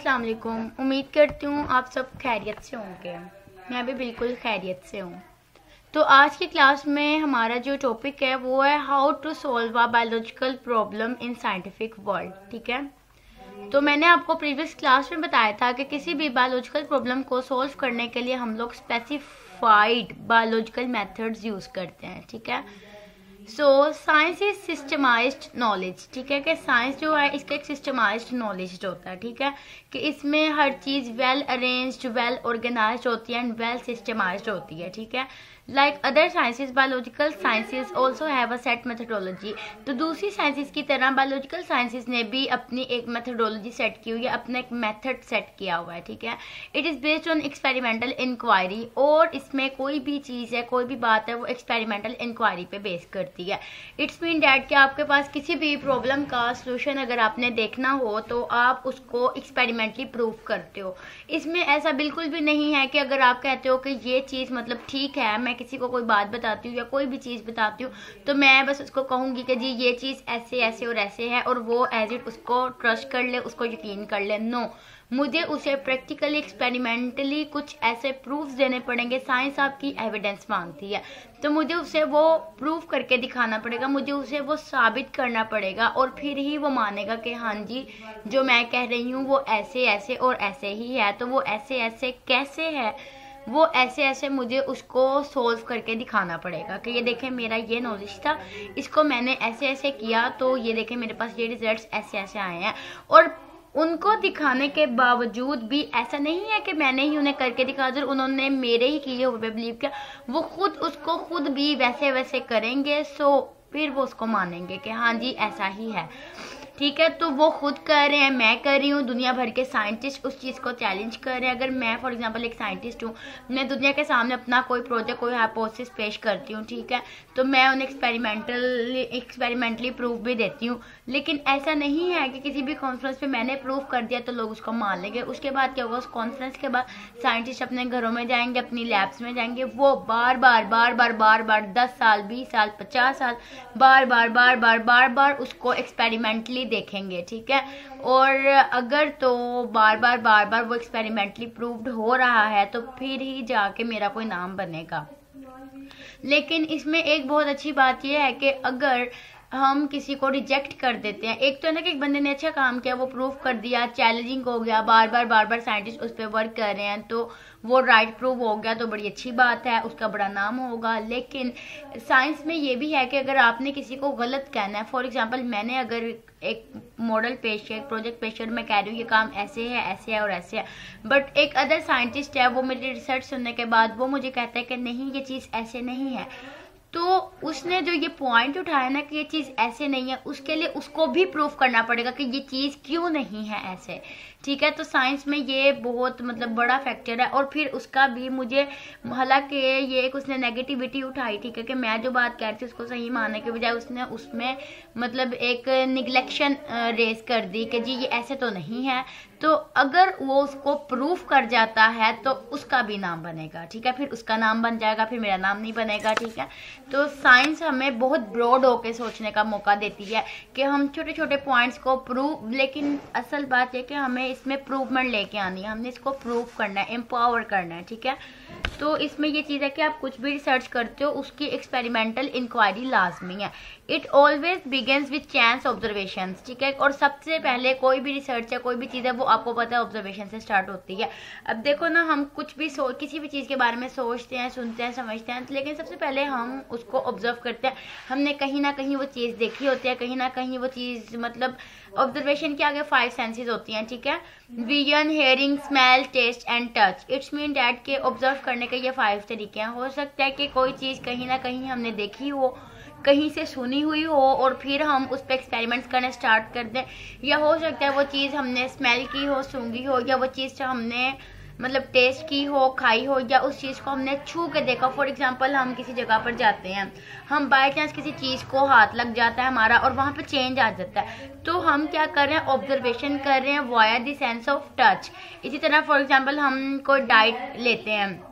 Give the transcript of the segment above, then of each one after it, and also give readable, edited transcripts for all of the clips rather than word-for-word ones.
अस्सलाम वालेकुम। उम्मीद करती हूँ आप सब खैरियत से होंगे। मैं भी बिल्कुल खैरियत से हूँ। तो आज की क्लास में हमारा जो टॉपिक है वो है how to solve a biological problem in scientific world. ठीक है, तो मैंने आपको प्रीवियस क्लास में बताया था कि किसी भी बायोलॉजिकल प्रॉब्लम को सॉल्व करने के लिए हम लोग स्पेसिफाइड बायोलॉजिकल मेथड्स यूज़ करते हैं। ठीक है, so science is systemized knowledge. ठीक है, कि साइंस जो है इसका एक सिस्टमाइज्ड नॉलेज होता है। ठीक है, कि इसमें हर चीज़ वेल अरेंज्ड, वेल ऑर्गेनाइज्ड होती है एंड वेल सिस्टमाइज्ड होती है। ठीक है, like other sciences biological sciences also have a set methodology. तो दूसरी साइंसेज की तरह बायोलॉजिकल साइंसेज ने भी अपनी एक मेथडोलॉजी सेट की हुई है, अपना एक मेथड सेट किया हुआ है। ठीक है, it is based on experimental inquiry, और इसमें कोई भी चीज़ है, कोई भी बात है, वो एक्सपेरिमेंटल इंक्वायरी पे बेस करती है। इट्स मीन डैट कि आपके पास किसी भी प्रॉब्लम का सोल्यूशन अगर आपने देखना हो तो आप उसको एक्सपेरिमेंटली प्रूव करते हो। इसमें ऐसा बिल्कुल भी नहीं है कि अगर आप कहते हो कि ये चीज़ मतलब ठीक है, मैं किसी को कोई बात बताती हूँ या कोई भी चीज़ बताती हूँ तो मैं बस उसको कहूँगी कि जी ये चीज़ ऐसे ऐसे और ऐसे है और वो एज इट उसको ट्रस्ट कर ले, उसको यकीन कर ले। नो, मुझे उसे प्रैक्टिकली एक्सपेरिमेंटली कुछ ऐसे प्रूफ्स देने पड़ेंगे। साइंस आपकी एविडेंस मांगती है, तो मुझे उसे वो प्रूफ करके दिखाना पड़ेगा, मुझे उसे वो साबित करना पड़ेगा, और फिर ही वो मानेगा कि हाँ जी जो मैं कह रही हूँ वो ऐसे ऐसे और ऐसे ही है। तो वो ऐसे ऐसे कैसे है, वो ऐसे ऐसे मुझे उसको सोल्व करके दिखाना पड़ेगा कि ये देखें मेरा ये नॉलेज था, इसको मैंने ऐसे ऐसे किया, तो ये देखें मेरे पास ये रिजल्ट्स ऐसे ऐसे आए हैं। और उनको दिखाने के बावजूद भी ऐसा नहीं है कि मैंने ही उन्हें करके दिखा दिया, उन्होंने मेरे ही किए हुए बिलीव किया, वो खुद उसको खुद भी वैसे वैसे करेंगे। सो फिर वो उसको मानेंगे कि हाँ जी ऐसा ही है। ठीक है, तो वो खुद कर रहे हैं, मैं कर रही हूँ, दुनिया भर के साइंटिस्ट उस चीज़ को चैलेंज कर रहे हैं। अगर मैं फॉर एग्जांपल एक साइंटिस्ट हूँ, मैं दुनिया के सामने अपना कोई प्रोजेक्ट, कोई हाइपोथेसिस पेश करती हूँ, ठीक है, तो मैं उन्हें एक्सपेरिमेंटली प्रूफ भी देती हूँ। लेकिन ऐसा नहीं है कि किसी भी कॉन्फ्रेंस पे मैंने प्रूफ कर दिया तो लोग उसको मान लेंगे। उसके बाद क्या होगा, उस कॉन्फ्रेंस के बाद साइंटिस्ट अपने घरों में जाएंगे, अपनी लैब्स में जाएंगे, वो बार बार 10 साल 20 साल 50 साल बार बार उसको एक्सपेरिमेंटली देखेंगे। ठीक है, और अगर तो बार बार वो एक्सपेरिमेंटली प्रूव्ड हो रहा है तो फिर ही जाके मेरा कोई नाम बनेगा। लेकिन इसमें एक बहुत अच्छी बात यह है कि अगर हम किसी को रिजेक्ट कर देते हैं, एक तो है ना कि एक बंदे ने अच्छा काम किया, वो प्रूव कर दिया, चैलेंजिंग हो गया, बार बार साइंटिस्ट उस पर वर्क कर रहे हैं, तो वो राइट प्रूव हो गया, तो बड़ी अच्छी बात है, उसका बड़ा नाम होगा। लेकिन साइंस में ये भी है कि अगर आपने किसी को गलत कहना है, फॉर एग्जांपल मैंने अगर एक मॉडल पेश किया, एक प्रोजेक्ट पेश किया, मैं कह रही हूँ ये काम ऐसे है और ऐसे है, बट एक अदर साइंटिस्ट है, वो मेरी रिसर्च सुनने के बाद वो मुझे कहता है कि नहीं ये चीज़ ऐसे नहीं है, तो उसने जो ये पॉइंट उठाया ना कि ये चीज़ ऐसे नहीं है, उसके लिए उसको भी प्रूफ करना पड़ेगा कि ये चीज़ क्यों नहीं है ऐसे। ठीक है, तो साइंस में ये बहुत मतलब बड़ा फैक्टर है। और फिर उसका भी मुझे, हालांकि ये एक उसने नेगेटिविटी उठाई, ठीक है, कि मैं जो बात कह रही थी उसको सही मानने के बजाय उसने उसमें मतलब एक निगलेक्शन रेस कर दी कि जी ये ऐसे तो नहीं है। तो अगर वो उसको प्रूफ कर जाता है तो उसका भी नाम बनेगा। ठीक है, फिर उसका नाम बन जाएगा, फिर मेरा नाम नहीं बनेगा। ठीक है, तो साइंस हमें बहुत ब्रॉड होके सोचने का मौका देती है कि हम छोटे छोटे पॉइंट्स को प्रूव, लेकिन असल बात है कि हमें इसमें प्रूवमेंट लेके आनी है, हमने इसको प्रूव करना है, एम्पावर करना है। ठीक है, तो इसमें ये चीज़ है कि आप कुछ भी रिसर्च करते हो उसकी एक्सपेरिमेंटल इंक्वायरी लाजमी है। It always begins with chance observations. ठीक है, और सबसे पहले कोई भी रिसर्च है, कोई भी चीज़ है, वो आपको पता है ऑब्जर्वेशन से स्टार्ट होती है। अब देखो ना, हम कुछ भी किसी भी चीज़ के बारे में सोचते हैं, सुनते हैं, समझते हैं, लेकिन सबसे पहले हम उसको ऑब्जर्व करते हैं। हमने कहीं ना कहीं वो चीज़ देखी होती है, कहीं ना कहीं वो चीज़, मतलब ऑब्जर्वेशन के आगे 5 सेंसेस होती हैं। ठीक है, vision, hearing, smell, taste and touch. It's mean that के ऑब्जर्व करने के ये 5 तरीके हैं। हो सकता है कि कोई चीज़ कहीं ना कहीं हमने देखी हो, कहीं से सुनी हुई हो, और फिर हम उस पर एक्सपेरिमेंट्स करने स्टार्ट कर दें, या हो सकता है वो चीज़ हमने स्मेल की हो, सूंघी हो, या वो चीज़ हमने मतलब टेस्ट की हो, खाई हो, या उस चीज़ को हमने छू के देखा। फॉर एग्जांपल हम किसी जगह पर जाते हैं, हम बाय चांस किसी चीज़ को हाथ लग जाता है हमारा और वहाँ पे चेंज आ जाता है, तो हम क्या कर रहे हैं, ऑब्जर्वेशन कर रहे हैं via the sense of touch. इसी तरह फॉर एग्जांपल हम कोई डाइट लेते हैं,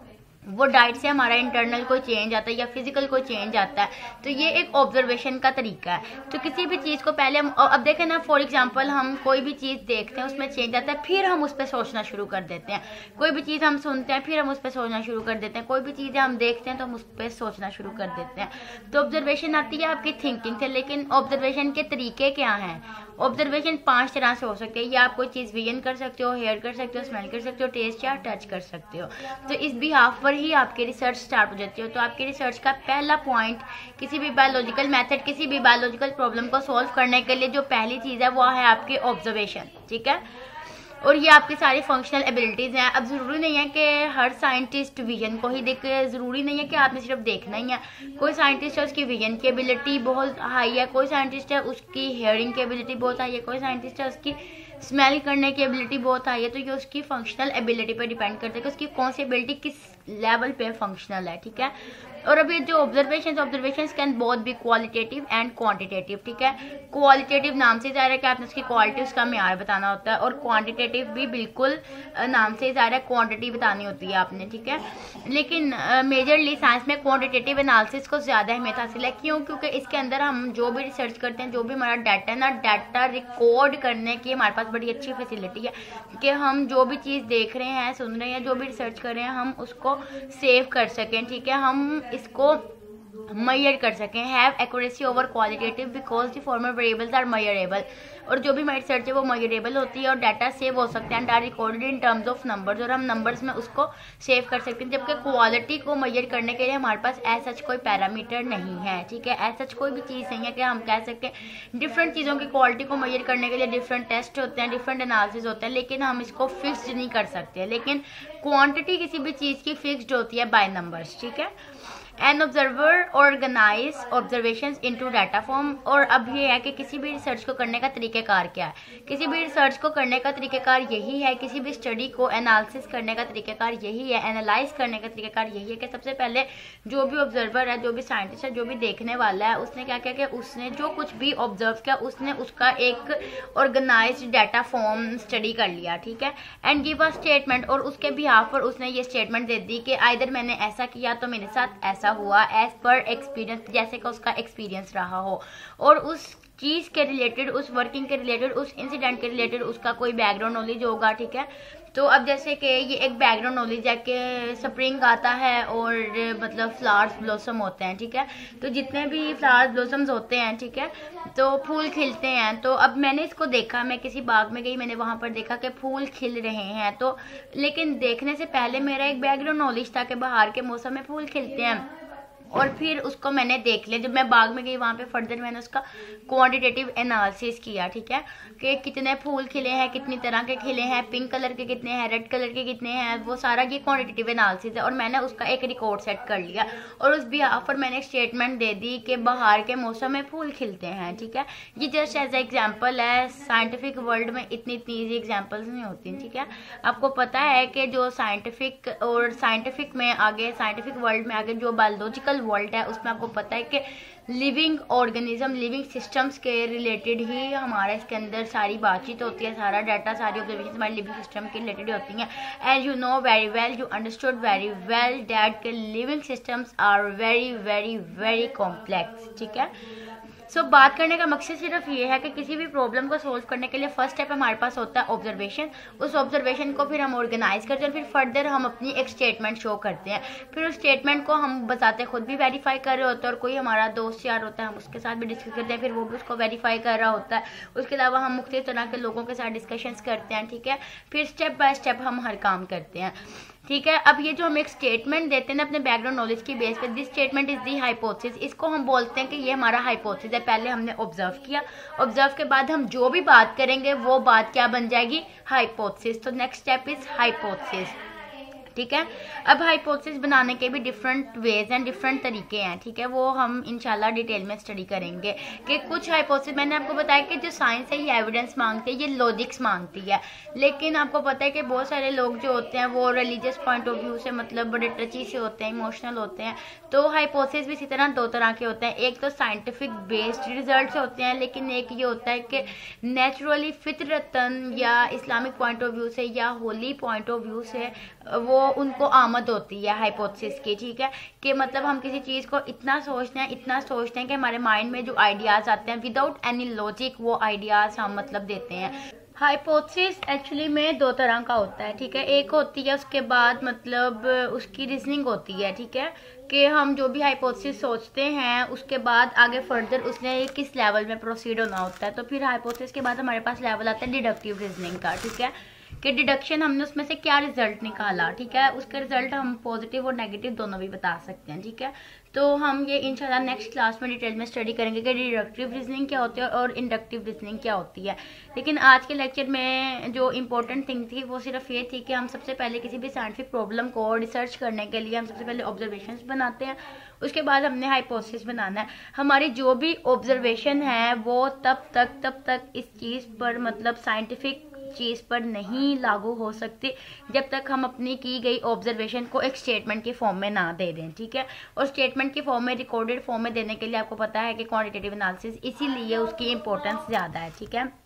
वो डाइट से हमारा इंटरनल कोई चेंज आता है या फिजिकल कोई चेंज आता है, तो ये एक ऑब्जर्वेशन का तरीका है। तो किसी भी चीज़ को पहले हम, अब देखें ना, फॉर एग्जांपल हम कोई भी चीज़ देखते हैं, उसमें चेंज आता है, फिर हम उस पर सोचना शुरू कर देते हैं। कोई भी चीज़ हम सुनते हैं, फिर हम उस पर सोचना शुरू कर देते हैं। कोई भी चीज़ें हम देखते हैं तो हम उस पर सोचना शुरू कर देते हैं। तो ऑब्जर्वेशन आती है आपकी थिंकिंग से, लेकिन ऑब्जर्वेशन के तरीके क्या हैं? ऑब्जर्वेशन 5 तरह से हो सकते हैं। या आप कोई चीज़ विजन कर सकते हो, हेयर कर सकते हो, स्मेल कर सकते हो, टेस्ट या टच कर सकते हो। तो इस बिहाफ पर ही आपकी रिसर्च स्टार्ट हो जाती है। तो आपकी रिसर्च का पहला पॉइंट, किसी भी बायोलॉजिकल मेथड, किसी भी बायोलॉजिकल प्रॉब्लम को सॉल्व करने के लिए जो पहली चीज़ है वो है आपकी ऑब्जर्वेशन, ठीक है। और ये आपकी सारी फंक्शनल एबिलिटीज़ हैं। अब ज़रूरी नहीं है कि हर साइंटिस्ट विजन को ही देखे, ज़रूरी नहीं है कि आपने सिर्फ देखना ही है। कोई साइंटिस्ट है उसकी विजन की एबिलिटी बहुत हाई है, कोई साइंटिस्ट है उसकी हेयरिंग की एबिलिटी बहुत हाई है, कोई साइंटिस्ट है उसकी स्मेल करने की एबिलिटी बहुत हाई है। तो ये उसकी फंक्शनल एबिलिटी पर डिपेंड करता है कि उसकी कौन सी एबिलिटी किस लेवल पे फंक्शनल है, ठीक है। और अभी जो observation can both be qualitative and quantitative, ठीक है। क्वालिटेटिव नाम से ज़ाहिर है कि आपने उसकी क्वालिटी, उसका म्यार बताना होता है, और क्वांटिटेटिव भी बिल्कुल नाम से ज़ाहिर है क्वांटिटी बतानी होती है आपने, ठीक है। लेकिन मेजरली साइंस में क्वांटिटेटिव एनालिसिस को ज़्यादा अहमियत हासिल है। क्यों? क्योंकि इसके अंदर हम जो भी रिसर्च करते हैं, जो भी हमारा डाटा है ना, डाटा रिकॉर्ड करने की हमारे पास बड़ी अच्छी फैसिलिटी है कि हम जो भी चीज़ देख रहे हैं, सुन रहे हैं, जो भी रिसर्च कर रहे हैं, हम उसको सेव कर सकें, ठीक है। हम इसको मेजर कर सकें। Have accuracy over qualitative because the former variables are measurable. और जो भी हमारी रिसर्च है वो मेजरेबल होती है और डाटा सेव हो सकते हैं and are recorded in terms of numbers, और हम नंबर्स में उसको सेव कर सकते हैं। जबकि क्वालिटी को मेजर करने के लिए हमारे पास ऐसा कोई पैरामीटर नहीं है, ठीक है। ऐसा कोई भी चीज़ नहीं है कि हम कह सकें। डिफरेंट चीज़ों की क्वालिटी को मेजर करने के लिए डिफरेंट टेस्ट होते हैं, डिफरेंट एनालिसिस होते हैं, लेकिन हम इसको फिक्स्ड नहीं कर सकते। लेकिन क्वांटिटी किसी भी चीज़ की फिक्स्ड होती है बाय नंबर्स, ठीक है। An observer organise observations into data form. और अब ये है कि किसी भी रिसर्च को करने का तरीक़ेकार क्या है। किसी भी रिसर्च को करने का तरीक़ेकार यही है, किसी भी स्टडी को एनालिसिस करने का तरीक़ेकार यही है, एनालाइज करने का तरीक़ेकार यही है कि सबसे पहले जो भी ऑब्जर्वर है, जो भी साइंटिस्ट है, जो भी देखने वाला है, उसने क्या किया कि उसने जो कुछ भी ऑब्जर्व किया उसने उसका एक ऑर्गेनाइज डाटा फॉर्म स्टडी कर लिया, ठीक है। एंड गिव अ स्टेटमेंट, और उसके बिहाफ पर उसने ये स्टेटमेंट दे दी कि आइदर मैंने ऐसा किया तो मेरे साथ ऐसा हुआ, एज पर एक्सपीरियंस, जैसे कि उसका एक्सपीरियंस रहा हो, और उस चीज़ के रिलेटेड, उस वर्किंग के रिलेटेड, उस इंसिडेंट के रिलेटेड उसका कोई बैकग्राउंड नॉलेज होगा, ठीक है। तो अब जैसे कि ये एक बैकग्राउंड नॉलेज है कि स्प्रिंग आता है और मतलब फ्लावर्स ब्लॉसम होते हैं, ठीक है। तो जितने भी फ्लावर्स ब्लॉसम्स होते हैं, ठीक है, तो फूल खिलते हैं। तो अब मैंने इसको देखा, मैं किसी बाग में गई, मैंने वहाँ पर देखा कि फूल खिल रहे हैं। तो लेकिन देखने से पहले मेरा एक बैकग्राउंड नॉलेज था कि बाहर के मौसम में फूल खिलते हैं, और फिर उसको मैंने देख लिया। जब मैं बाग में गई वहाँ पे फर्दर मैंने उसका क्वांटिटेटिव एनालिसिस किया, ठीक है, कि कितने फूल खिले हैं, कितनी तरह के खिले हैं, पिंक कलर के कितने हैं, रेड कलर के कितने हैं, वो सारा ये क्वांटिटेटिव एनालिसिस है। और मैंने उसका एक रिकॉर्ड सेट कर लिया और उस बिहाफ पर मैंने एक स्टेटमेंट दे दी कि बाहर के मौसम में फूल खिलते हैं, ठीक है। ये जस्ट एज एग्जाम्पल है। साइंटिफिक वर्ल्ड में इतनी ईजी एग्जाम्पल्स नहीं होती, ठीक है। आपको पता है कि जो साइंटिफिक और साइंटिफिक में आगे, साइंटिफिक वर्ल्ड में आगे जो बायोलॉजिकल वर्ल्ड है, उसमें आपको पता है कि लिविंग ऑर्गेनिज्म, लिविंग सिस्टम्स के रिलेटेड ही हमारा इसके अंदर सारी बातचीत होती है, सारा डाटा, सारी ऑब्जर्वेशन हमारी लिविंग सिस्टम के रिलेटेड होती हैं। And you know very well, you understood very well that के living systems are very very very complex, ठीक है। सो बात करने का मकसद सिर्फ ये है कि किसी भी प्रॉब्लम को सोल्व करने के लिए फर्स्ट स्टेप हमारे पास होता है ऑब्जर्वेशन। उस ऑब्जर्वेशन को फिर हम ऑर्गेनाइज करते हैं, फिर फर्दर हम अपनी एक स्टेटमेंट शो करते हैं। फिर उस स्टेटमेंट को हम बताते खुद भी वेरीफाई कर रहे होते हैं, और कोई हमारा दोस्त यार होता है, हम उसके साथ भी डिस्कस करते हैं, फिर वो भी उसको वेरीफाई कर रहा होता है। उसके अलावा हम मुख्तलिफ तरह के लोगों के साथ डिस्कशंस करते हैं, ठीक है। फिर स्टेप बाय स्टेप हम हर काम करते हैं, ठीक है। अब ये जो हम एक स्टेटमेंट देते हैं ना अपने बैकग्राउंड नॉलेज की बेस पे, this statement is the hypothesis, इसको हम बोलते हैं कि ये हमारा हाइपोथेसिस है। पहले हमने ऑब्जर्व किया, ऑब्जर्व के बाद हम जो भी बात करेंगे वो बात क्या बन जाएगी, हाइपोथेसिस। तो नेक्स्ट स्टेप इज हाइपोथेसिस, ठीक है। अब हाइपोथेसिस बनाने के भी डिफरेंट वेज एंड डिफरेंट तरीके हैं, ठीक है। वो हम इंशाल्लाह डिटेल में स्टडी करेंगे कि कुछ हाइपोथेसिस, मैंने आपको बताया कि जो साइंस है ये एविडेंस मांगती है, ये लॉजिक्स मांगती है। लेकिन आपको पता है कि बहुत सारे लोग जो होते हैं वो रिलीजियस पॉइंट ऑफ व्यू से मतलब बड़े टची से होते हैं, इमोशनल होते हैं। तो हाइपोथेसिस भी इसी तरह दो तरह के होते हैं। एक तो साइंटिफिक बेस्ड रिजल्ट होते हैं, लेकिन एक ये होता है कि नेचुरली फितरतन या इस्लामिक पॉइंट ऑफ व्यू से या होली पॉइंट ऑफ व्यू से वो उनको आमद होती है हाइपोथेसिस की, ठीक है, कि मतलब हम किसी चीज़ को इतना सोचते हैं कि हमारे माइंड में जो आइडियाज़ आते हैं विदाउट एनी लॉजिक वो आइडियाज़ हम मतलब देते हैं। हाइपोथेसिस एक्चुअली में दो तरह का होता है, ठीक है। एक होती है उसके बाद मतलब उसकी रीजनिंग होती है, ठीक है, कि हम जो भी हाइपोथेसिस सोचते हैं उसके बाद आगे फर्दर उसने किस लेवल में प्रोसीड होना होता है। तो फिर हाइपोथेसिस के बाद हमारे पास लेवल आता है डिडक्टिव रीजनिंग का, ठीक है, कि डिडक्शन हमने उसमें से क्या रिजल्ट निकाला, ठीक है, उसके रिजल्ट हम पॉजिटिव और नेगेटिव दोनों भी बता सकते हैं, ठीक है। तो हम ये इंशाल्लाह नेक्स्ट क्लास में डिटेल में स्टडी करेंगे कि डिडक्टिव रीजनिंग क्या होती है और इंडक्टिव रीजनिंग क्या होती है। लेकिन आज के लेक्चर में जो इंपॉर्टेंट थिंग थी वो सिर्फ ये थी कि हम सबसे पहले किसी भी साइंटिफिक प्रॉब्लम को रिसर्च करने के लिए हम सबसे पहले ऑब्जर्वेशंस बनाते हैं, उसके बाद हमने हाइपोथेसिस बनाना है। हमारी जो भी ऑब्जर्वेशन है वो तब तक इस चीज़ पर मतलब साइंटिफिक चीज़ पर नहीं लागू हो सकती जब तक हम अपनी की गई ऑब्जर्वेशन को एक स्टेटमेंट के फॉर्म में ना दे दें, ठीक है। और स्टेटमेंट के फॉर्म में, रिकॉर्डेड फॉर्म में देने के लिए आपको पता है कि क्वांटिटेटिव एनालिसिस, इसीलिए उसकी इम्पोर्टेंस ज़्यादा है, ठीक है।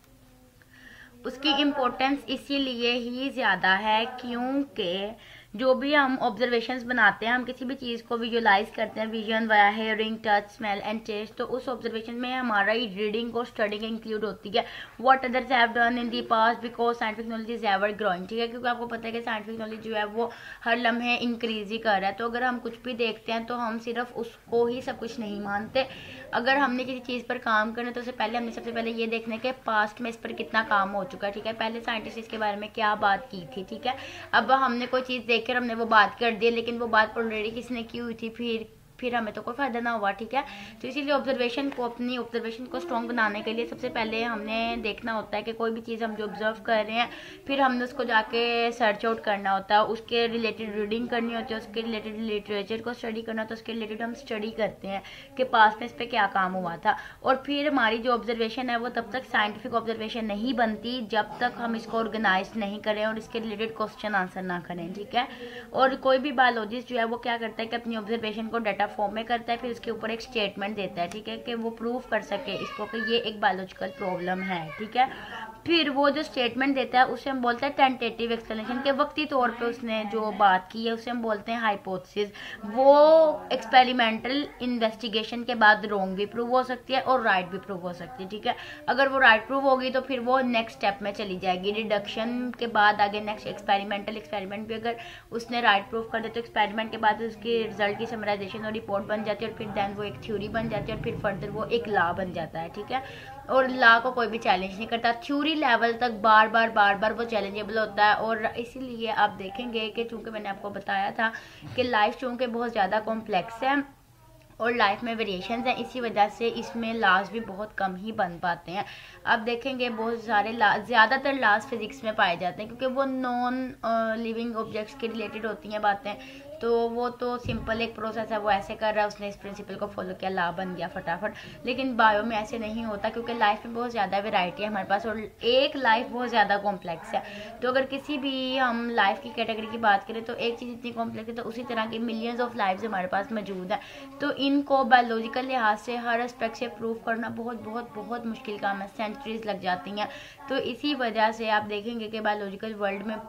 उसकी इम्पोर्टेंस इसीलिए ही ज़्यादा है क्योंकि जो भी हम ऑब्जर्वेशंस बनाते हैं, हम किसी भी चीज़ को विजुअलाइज करते हैं vision via hearing, touch, smell and taste, तो उस ऑब्जर्वेशन में हमारा रीडिंग और स्टडिंग इंक्लूड होती है। What others have done in the past because scientific knowledge is ever growing, ठीक है, क्योंकि आपको पता है कि साइंटिफिक नॉलेज जो है वो हर लम्हे इंक्रीज ही कर रहा है। तो अगर हम कुछ भी देखते हैं तो हम सिर्फ उसको ही सब कुछ नहीं मानते। अगर हमने किसी चीज़ पर काम करना तो उससे पहले हमने सबसे पहले ये देखना है कि पास्ट में इस पर कितना काम हो चुका है, ठीक है, पहले साइंटिस्ट इसके बारे में क्या बात की थी, ठीक है। अब हमने कोई चीज़ देखकर हमने वो बात कर दी, लेकिन वो बात ऑलरेडी किसने की हुई थी, फिर हमें तो कोई फायदा ना हुआ, ठीक है। तो इसीलिए अपनी ऑब्जर्वेशन को स्ट्रॉन्ग बनाने के लिए सबसे पहले हमने देखना होता है कि कोई भी चीज़ हम जो ऑब्जर्व कर रहे हैं फिर हमने उसको जाके सर्च आउट करना होता है, उसके रिलेटेड रीडिंग करनी होती है, उसके रिलेटेड लिटरेचर को स्टडी करना होता है, उसके रिलेटेड हम स्टडी करते हैं कि पास्ट में इस पर क्या काम हुआ था। और फिर हमारी जो ऑब्जर्वेशन है वो तब तक साइंटिफिक ऑब्जर्वेशन नहीं बनती जब तक हम इसको ऑर्गेनाइज नहीं करें और इसके रिलेटेड क्वेश्चन आंसर ना करें, ठीक है। और कोई भी बायोलॉजिस्ट जो है वो क्या करता है कि अपनी ऑब्जर्वेशन को डाटा फॉर्म में करता है, फिर उसके ऊपर एक स्टेटमेंट देता है, ठीक है, कि वो प्रूव कर सके इसको कि ये एक बायोलॉजिकल प्रॉब्लम है, ठीक है। फिर वो जो स्टेटमेंट देता है उसे हम बोलते हैं टेंटेटिव एक्सप्लेनेशन, के वक्ती तौर पे उसने जो बात की है उसे हम बोलते हैं हाइपोथेसिस। वो एक्सपेरिमेंटल इन्वेस्टिगेशन के बाद रॉन्ग भी प्रूव हो सकती है और राइट भी प्रूव हो सकती है, ठीक है। अगर वो राइट प्रूव होगी तो फिर वो नेक्स्ट स्टेप में चली जाएगी, डिडक्शन के बाद आगे नेक्स्ट एक्सपेरिमेंट भी अगर उसने राइट प्रूव कर दे तो एक्सपेरिमेंट के बाद उसके रिजल्ट की समराइजेशन और रिपोर्ट बन जाती है और फिर देन वो एक थ्योरी बन जाती है और फिर फर्दर वो एक लॉ बन जाता है, ठीक है। और लॉ को कोई भी चैलेंज नहीं करता, थ्योरी लेवल तक बार बार वो चैलेंजेबल होता है। और इसीलिए आप देखेंगे कि चूंकि मैंने आपको बताया था कि लाइफ चूंकि बहुत ज़्यादा कॉम्प्लेक्स है और लाइफ में वेरिएशंस हैं, इसी वजह से इसमें लॉज भी बहुत कम ही बन पाते हैं। आप देखेंगे बहुत सारे ज़्यादातर लॉज फिजिक्स में पाए जाते हैं क्योंकि वो नॉन लिविंग ऑब्जेक्ट्स के रिलेटेड होती हैं बातें, तो वो तो सिंपल एक प्रोसेस है, वो ऐसे कर रहा है, उसने इस प्रिंसिपल को फॉलो किया, लॉ बन गया फटाफट। लेकिन बायो में ऐसे नहीं होता क्योंकि लाइफ में बहुत ज़्यादा वैरायटी है हमारे पास और एक लाइफ बहुत ज़्यादा कॉम्प्लेक्स है। तो अगर किसी भी हम लाइफ की कैटेगरी की बात करें तो एक चीज़ इतनी कॉम्प्लेक्स है तो उसी तरह की मिलियंस ऑफ लाइव्स हमारे पास मौजूद है। तो इनको बायोलॉजिकल लिहाज से हर एस्पेक्ट से प्रूव करना बहुत मुश्किल काम है, सेंचुरीज लग जाती हैं। तो इसी वजह से आप देखेंगे कि बायोलॉजिकल वर्ल्ड में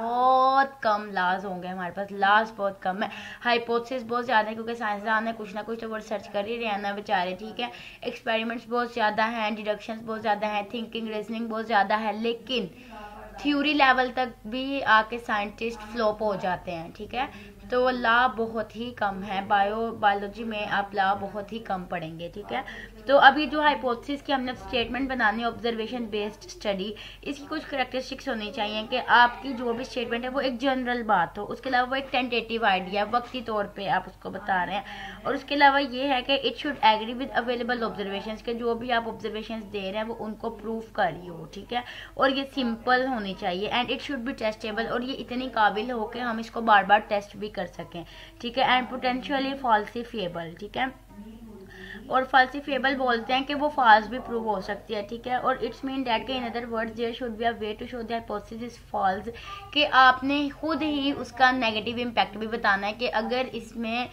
बहुत कम लॉज होंगे, हमारे पास लॉज बहुत कम है, हाइपोथेसिस बहुत ज़्यादा है क्योंकि साइंसदान है कुछ ना कुछ तो वो रिसर्च कर ही रहे हैं ना बेचारे, ठीक है। एक्सपेरिमेंट्स बहुत ज़्यादा हैं, डिडक्शंस बहुत ज़्यादा हैं, थिंकिंग रीजनिंग बहुत ज़्यादा है, लेकिन थ्योरी लेवल तक भी आके साइंटिस्ट फ्लॉप हो जाते हैं, ठीक है। तो लॉ बहुत ही कम है, बायोलॉजी में आप लॉ बहुत ही कम पढ़ेंगे, ठीक है। तो अभी जो हाइपोथेसिस की हमने स्टेटमेंट बनानी है ऑब्जर्वेशन बेस्ड स्टडी, इसकी कुछ करेक्टरिस्टिक्स होनी चाहिए कि आपकी जो भी स्टेटमेंट है वो एक जनरल बात हो, उसके अलावा वो एक टेंटेटिव आइडिया वक्ती तौर पे आप उसको बता रहे हैं, और उसके अलावा ये है कि it should agree with available observations, के जो भी आप ऑब्जर्वेशंस दे रहे हैं वो उनको प्रूव कर रही हो, ठीक है। और ये सिंपल होनी चाहिए and it should be testable, और ये इतनी काबिल हो कि हम इसको बार बार टेस्ट भी कर सकें, ठीक है। एंड पोटेंशियली फॉल्सिफिएबल, ठीक है। और फाल्सिफेबल बोलते हैं कि वो फॉल्स भी प्रूव हो सकती है, ठीक है। और इट्स मीन दैट के in other words there should be a way to show the hypothesis is false, कि आपने खुद ही उसका नेगेटिव इम्पैक्ट भी बताना है कि अगर इसमें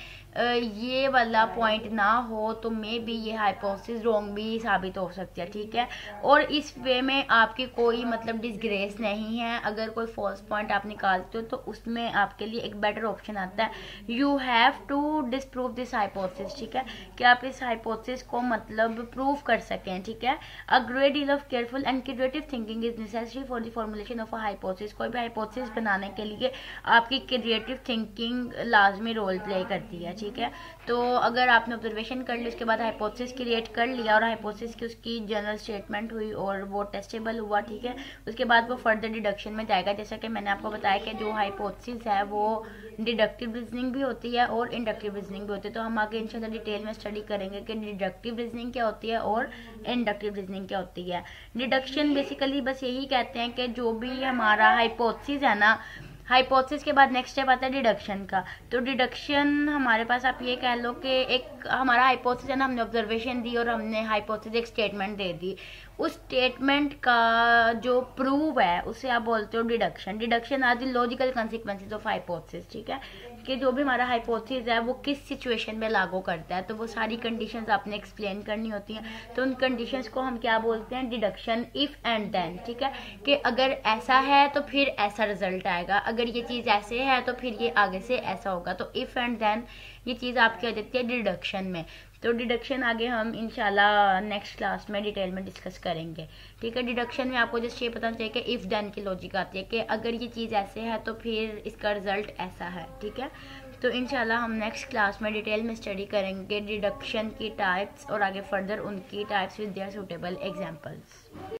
ये वाला पॉइंट ना हो तो मे बी ये हाइपोथेसिस रॉन्ग भी साबित हो सकती है, ठीक है। और इस वे में आपकी कोई मतलब डिसग्रेस नहीं है। अगर कोई फॉल्स पॉइंट आप निकालते हो तो उसमें आपके लिए एक बेटर ऑप्शन आता है, you have to disprove this hypothesis, ठीक है, कि आप इस हाइपोथेसिस को मतलब प्रूव कर सकें, ठीक है। A great deal of careful and creative thinking is necessary for the formulation of a hypothesis. कोई भी हाइपोथेसिस बनाने के लिए आपकी क्रिएटिव थिंकिंग लाजमी रोल प्ले करती है, ठीक है। तो अगर आपने ऑब्जर्वेशन कर ली, उसके बाद हाइपोथेसिस क्रिएट कर लिया और हाइपोथेसिस की उसकी जनरल स्टेटमेंट हुई और वो टेस्टेबल हुआ, ठीक है, उसके बाद वो फर्दर डिडक्शन में जाएगा। जैसा कि मैंने आपको बताया कि जो हाइपोथेसिस है वो डिडक्टिव रीजनिंग भी होती है और इंडक्टिव रीजनिंग भी होती है। तो हम आगे इंशाल्लाह डिटेल में स्टडी करेंगे कि डिडक्टिव रीजनिंग क्या होती है और इंडक्टिव रीजनिंग क्या होती है। डिडक्शन बेसिकली बस यही कहते हैं कि जो भी हमारा हाइपोथेसिस है ना, हाइपोथेसिस के बाद नेक्स्ट स्टेप आता है डिडक्शन का। तो डिडक्शन हमारे पास आप ये कह लो कि एक हमारा हाइपोथेसिस है ना, हमने ऑब्जर्वेशन दी और हमने हाइपोथेसिस एक स्टेटमेंट दे दी, उस स्टेटमेंट का जो प्रूव है उसे आप बोलते हो deduction. Deduction are the logical consequences of hypothesis, ठीक है, कि जो भी हमारा हाइपोथेसिस है वो किस सिचुएशन में लागू करता है। तो वो सारी कंडीशंस आपने एक्सप्लेन करनी होती हैं। तो उन कंडीशंस को हम क्या बोलते हैं, डिडक्शन। इफ एंड देन, ठीक है, कि अगर ऐसा है तो फिर ऐसा रिजल्ट आएगा, अगर ये चीज़ ऐसे है तो फिर ये आगे से ऐसा होगा। तो इफ एंड देन ये चीज़ आपकी आ जाती है डिडक्शन में। तो डिडक्शन आगे हम इंशाल्लाह नेक्स्ट क्लास में डिटेल में डिस्कस करेंगे, ठीक है। डिडक्शन में आपको जस्ट ये पता चाहिए कि इफ देन की लॉजिक आती है कि अगर ये चीज़ ऐसे है तो फिर इसका रिजल्ट ऐसा है, ठीक है। तो इंशाल्लाह हम नेक्स्ट क्लास में डिटेल में स्टडी करेंगे डिडक्शन की टाइप्स और आगे फर्दर उनकी types with their suitable examples.